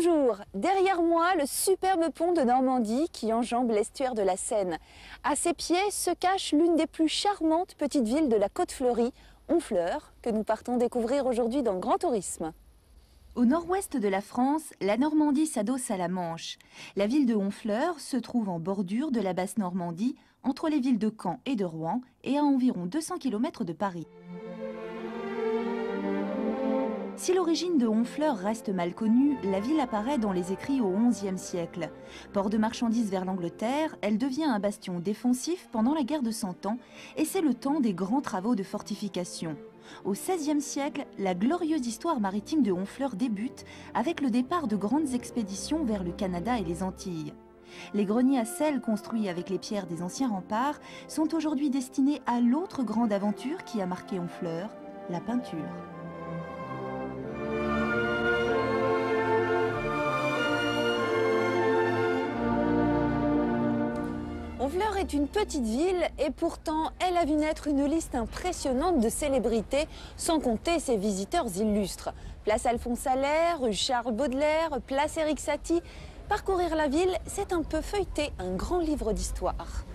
Bonjour, derrière moi le superbe pont de Normandie qui enjambe l'estuaire de la Seine. À ses pieds se cache l'une des plus charmantes petites villes de la Côte Fleurie, Honfleur, que nous partons découvrir aujourd'hui dans Grand Tourisme. Au nord-ouest de la France, la Normandie s'adosse à la Manche. La ville de Honfleur se trouve en bordure de la basse Normandie, entre les villes de Caen et de Rouen, et à environ 200 km de Paris. Si l'origine de Honfleur reste mal connue, la ville apparaît dans les écrits au XIe siècle. Port de marchandises vers l'Angleterre, elle devient un bastion défensif pendant la guerre de Cent Ans, et c'est le temps des grands travaux de fortification. Au XVIe siècle, la glorieuse histoire maritime de Honfleur débute avec le départ de grandes expéditions vers le Canada et les Antilles. Les greniers à sel construits avec les pierres des anciens remparts sont aujourd'hui destinés à l'autre grande aventure qui a marqué Honfleur, la peinture. Honfleur est une petite ville et pourtant elle a vu naître une liste impressionnante de célébrités, sans compter ses visiteurs illustres. Place Alphonse Allais, rue Charles Baudelaire, place Éric Satie. Parcourir la ville, c'est un peu feuilleter un grand livre d'histoire.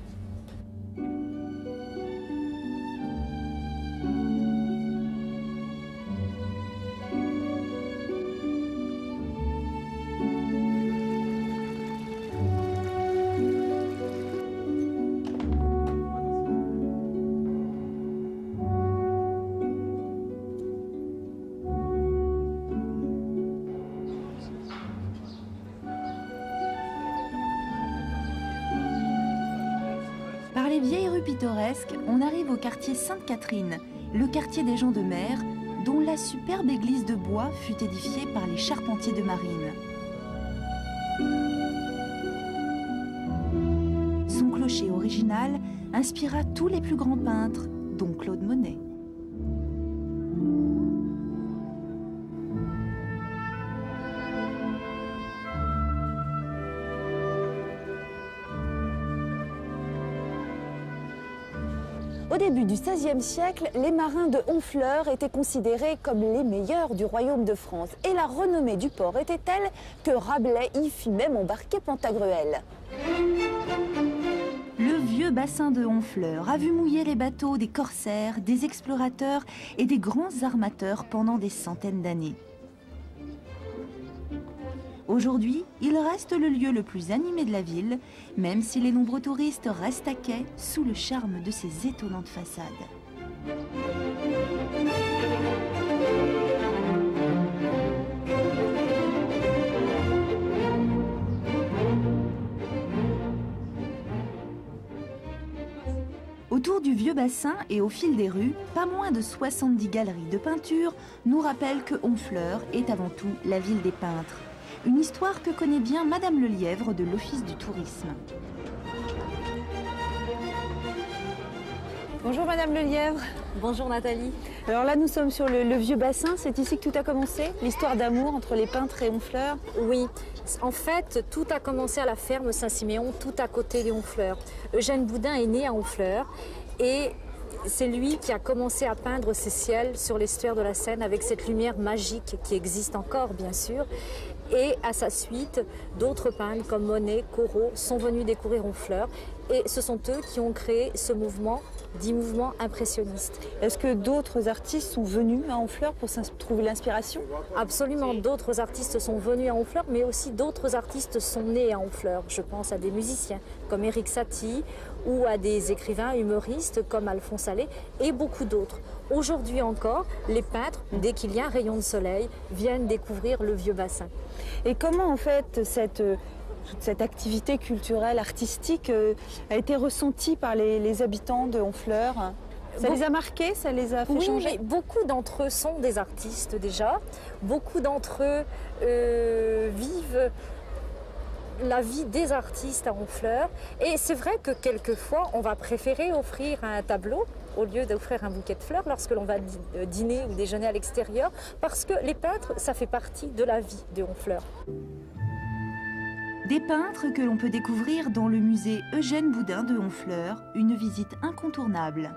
Par les vieilles rues pittoresques, on arrive au quartier Sainte-Catherine, le quartier des gens de mer, dont la superbe église de bois fut édifiée par les charpentiers de Marine. Son clocher original inspira tous les plus grands peintres, dont Claude Monet. Au début du XVIe siècle, les marins de Honfleur étaient considérés comme les meilleurs du royaume de France. Et la renommée du port était telle que Rabelais y fit même embarquer Pantagruel. Le vieux bassin de Honfleur a vu mouiller les bateaux des corsaires, des explorateurs et des grands armateurs pendant des centaines d'années. Aujourd'hui, il reste le lieu le plus animé de la ville, même si les nombreux touristes restent à quai sous le charme de ses étonnantes façades. Autour du vieux bassin et au fil des rues, pas moins de 70 galeries de peinture nous rappellent que Honfleur est avant tout la ville des peintres. Une histoire que connaît bien Madame Lelièvre de l'Office du tourisme. Bonjour Madame Lelièvre. Bonjour Nathalie. Alors là nous sommes sur le vieux bassin, c'est ici que tout a commencé? L'histoire d'amour entre les peintres et Honfleur? Oui, en fait tout a commencé à la ferme Saint-Siméon, tout à côté de Honfleur. Eugène Boudin est né à Honfleur et c'est lui qui a commencé à peindre ces ciels sur l'estuaire de la Seine avec cette lumière magique qui existe encore bien sûr. Et à sa suite, d'autres peintres comme Monet, Corot sont venus découvrir Honfleur et ce sont eux qui ont créé ce mouvement, dit mouvement impressionniste. Est-ce que d'autres artistes sont venus à Honfleur pour trouver l'inspiration? Absolument, d'autres artistes sont venus à Honfleur, mais aussi d'autres artistes sont nés à Honfleur. Je pense à des musiciens comme Éric Satie ou à des écrivains humoristes comme Alphonse Allais et beaucoup d'autres. Aujourd'hui encore, les peintres, dès qu'il y a un rayon de soleil, viennent découvrir le vieux bassin. Et comment en fait cette activité culturelle, artistique a été ressentie par les habitants de Honfleur? Ça les a marqués, ça les a fait changer? Oui, mais beaucoup d'entre eux sont des artistes déjà. Beaucoup d'entre eux vivent la vie des artistes à Honfleur. Et c'est vrai que quelquefois, on va préférer offrir un tableau au lieu d'offrir un bouquet de fleurs lorsque l'on va dîner ou déjeuner à l'extérieur, parce que les peintres, ça fait partie de la vie de Honfleur. Des peintres que l'on peut découvrir dans le musée Eugène Boudin de Honfleur, une visite incontournable.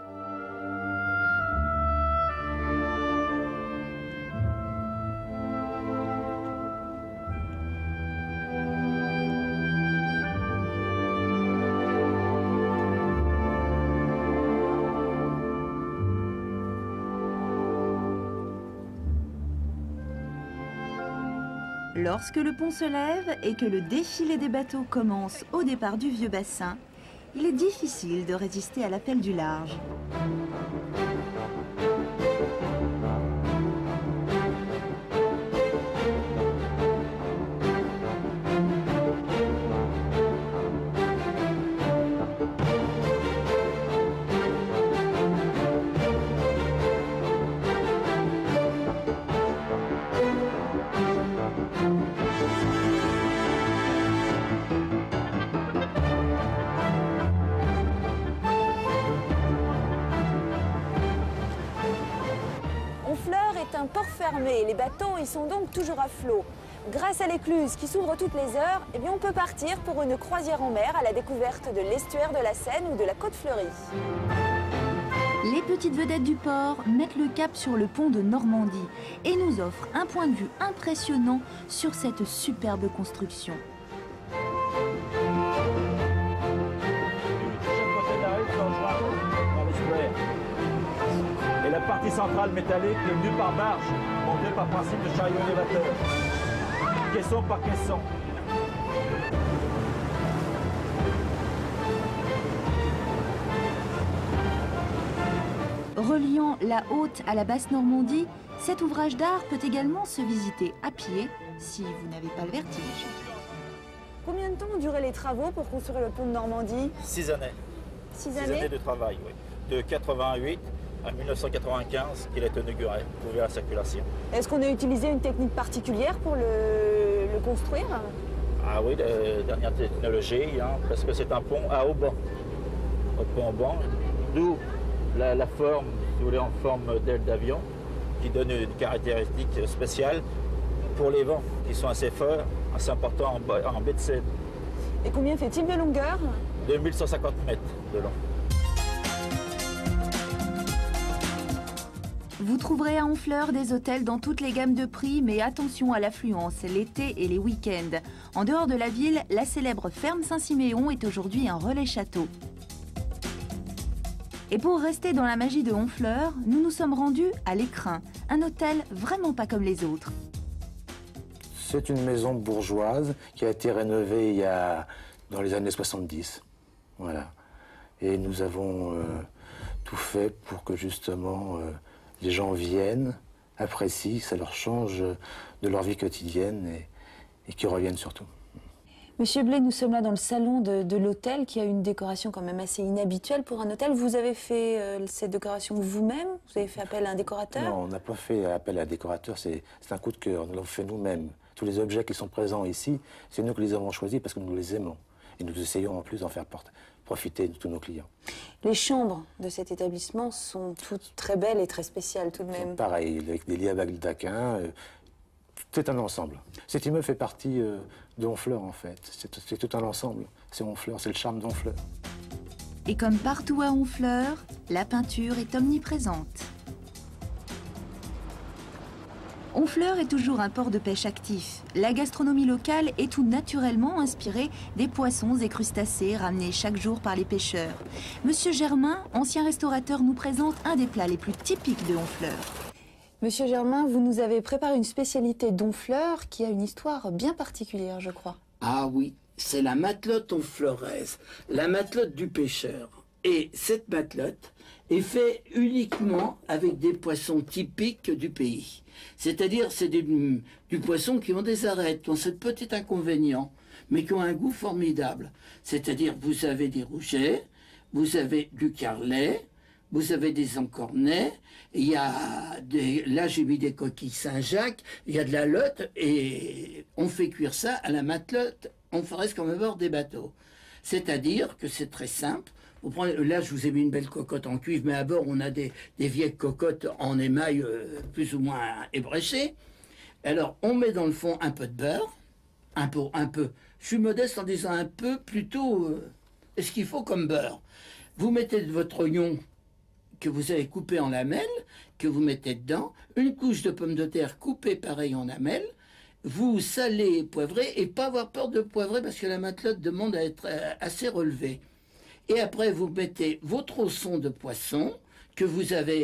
Lorsque le pont se lève et que le défilé des bateaux commence au départ du vieux bassin, il est difficile de résister à l'appel du large. Honfleur est un port fermé, les bateaux y sont donc toujours à flot. Grâce à l'écluse qui s'ouvre toutes les heures, eh bien on peut partir pour une croisière en mer à la découverte de l'estuaire de la Seine ou de la Côte Fleurie. Les petites vedettes du port mettent le cap sur le pont de Normandie et nous offrent un point de vue impressionnant sur cette superbe construction. Et la partie centrale métallique est venue par barge, montée par principe de chariot élévateur. Caisson par caisson. Reliant la Haute à la Basse Normandie, cet ouvrage d'art peut également se visiter à pied si vous n'avez pas le vertige. Combien de temps ont duré les travaux pour construire le pont de Normandie? 6 années. 6 6 années années de travail, oui. De 88 à 1995 qu'il est inauguré, pour ouvrir la circulation. Est-ce qu'on a utilisé une technique particulière pour le construire? Ah oui, de dernière technologie, hein, parce que c'est un pont à haut banc. Au pont banc, d'où la forme, si vous voulez, en forme d'aile d'avion, qui donne une caractéristique spéciale pour les vents, qui sont assez forts, assez importants en baie de Seine. Et combien fait-il de longueur? 2150 mètres de long. Vous trouverez à Honfleur des hôtels dans toutes les gammes de prix, mais attention à l'affluence l'été et les week-ends. En dehors de la ville, la célèbre ferme Saint-Siméon est aujourd'hui un relais château. Et pour rester dans la magie de Honfleur, nous nous sommes rendus à l'Écrin, un hôtel vraiment pas comme les autres. C'est une maison bourgeoise qui a été rénovée dans les années 70. Voilà. Et nous avons tout fait pour que justement les gens viennent, apprécient, ça leur change de leur vie quotidienne et qu'ils reviennent surtout. Monsieur Blay, nous sommes là dans le salon de l'hôtel qui a une décoration quand même assez inhabituelle pour un hôtel. Vous avez fait ces décorations vous-même? Vous avez fait appel à un décorateur? Non, on n'a pas fait appel à un décorateur, c'est un coup de cœur, nous l'avons fait nous-mêmes. Tous les objets qui sont présents ici, c'est nous qui les avons choisis parce que nous les aimons. Et nous essayons en plus d'en faire profiter de tous nos clients. Les chambres de cet établissement sont toutes très belles et très spéciales tout de même. Pareil, avec des lits à baldaquin, c'est un ensemble. Cet immeuble fait partie de Honfleur en fait. C'est tout un ensemble. C'est Honfleur, c'est le charme d'Honfleur. Et comme partout à Honfleur, la peinture est omniprésente. Honfleur est toujours un port de pêche actif. La gastronomie locale est tout naturellement inspirée des poissons et crustacés ramenés chaque jour par les pêcheurs. Monsieur Germain, ancien restaurateur, nous présente un des plats les plus typiques de Honfleur. Monsieur Germain, vous nous avez préparé une spécialité d'Honfleur qui a une histoire bien particulière, je crois. Ah oui, c'est la matelote honfleuraise, la matelote du pêcheur. Et cette matelote est faite uniquement avec des poissons typiques du pays. C'est-à-dire, c'est du poisson qui ont des arêtes, qui ont ce petit inconvénient, mais qui ont un goût formidable. C'est-à-dire, vous avez des rougets, vous avez du carlet, vous avez des encornets, il y a là j'ai mis des coquilles Saint-Jacques, il y a de la lotte, et on fait cuire ça à la matelote honfleuraise comme à bord des bateaux. C'est-à-dire que c'est très simple. Vous prenez, là, je vous ai mis une belle cocotte en cuivre, mais à bord, on a des vieilles cocottes en émail plus ou moins ébréchées. Alors, on met dans le fond un peu de beurre, un peu. Je suis modeste en disant un peu, plutôt ce qu'il faut comme beurre. Vous mettez votre oignon que vous avez coupé en lamelles, que vous mettez dedans, une couche de pommes de terre coupée pareil en lamelles, vous salez et poivrez, et pas avoir peur de poivrer parce que la matelote demande à être assez relevée. Et après, vous mettez vos tronçons de poisson que vous avez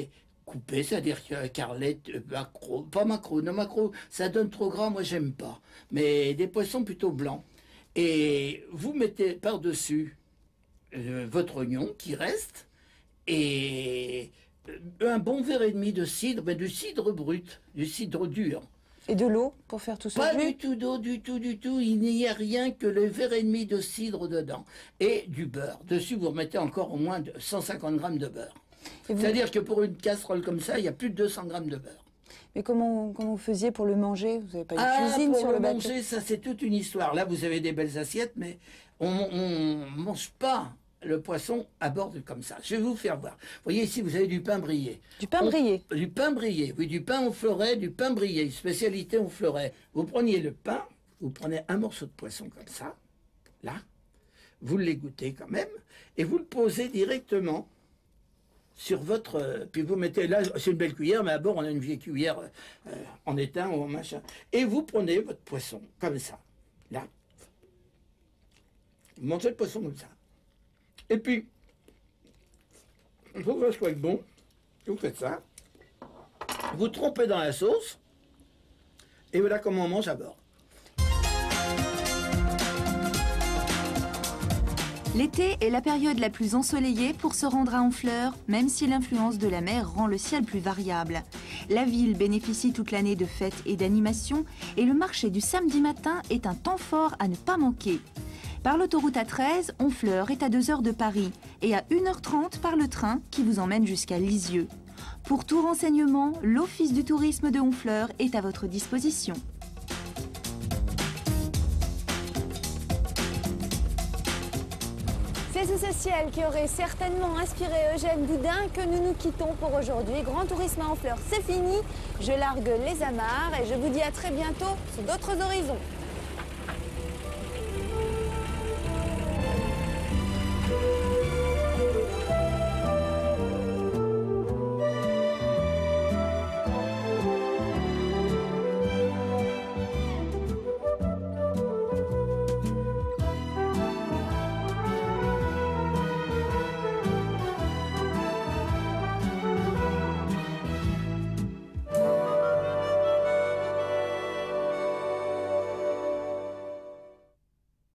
coupés, c'est-à-dire que carlette, maquereau, pas maquereau, non maquereau, ça donne trop gras, moi j'aime pas. Mais des poissons plutôt blancs. Et vous mettez par-dessus votre oignon qui reste et un bon verre et demi de cidre, mais du cidre brut, du cidre dur. Et de l'eau pour faire tout ça? Pas du tout d'eau, du tout. Il n'y a rien que le verre et demi de cidre dedans. Et du beurre. Dessus, vous remettez encore au moins 150 grammes de beurre. C'est-à-dire que pour une casserole comme ça, il y a plus de 200 grammes de beurre. Mais comment vous faisiez pour le manger? Vous n'avez pas une cuisine sur le bateau? Pour le manger, ça c'est toute une histoire. Là, vous avez des belles assiettes, mais on ne mange pas le poisson à bord comme ça. Je vais vous faire voir. Vous voyez ici, vous avez du pain brillé. Du pain brillé? Du pain brillé, oui, du pain au fleuret, du pain brillé, spécialité au fleuret. Vous preniez le pain, vous prenez un morceau de poisson comme ça, là, vous l'égouttez quand même, et vous le posez directement sur votre... Puis vous mettez là, c'est une belle cuillère, mais à bord on a une vieille cuillère en étain ou en machin. Et vous prenez votre poisson comme ça, là. Vous mangez le poisson comme ça. Et puis, il faut que ça soit bon. Vous faites ça. Vous trempez dans la sauce. Et voilà comment on mange à bord. L'été est la période la plus ensoleillée pour se rendre à Honfleur, même si l'influence de la mer rend le ciel plus variable. La ville bénéficie toute l'année de fêtes et d'animations, et le marché du samedi matin est un temps fort à ne pas manquer. Par l'autoroute A13, Honfleur est à 2 heures de Paris et à 1h30 par le train qui vous emmène jusqu'à Lisieux. Pour tout renseignement, l'Office du tourisme de Honfleur est à votre disposition. C'est sous ce ciel qui aurait certainement inspiré Eugène Boudin que nous nous quittons pour aujourd'hui. Grand Tourisme à Honfleur, c'est fini. Je largue les amarres et je vous dis à très bientôt sur d'autres horizons.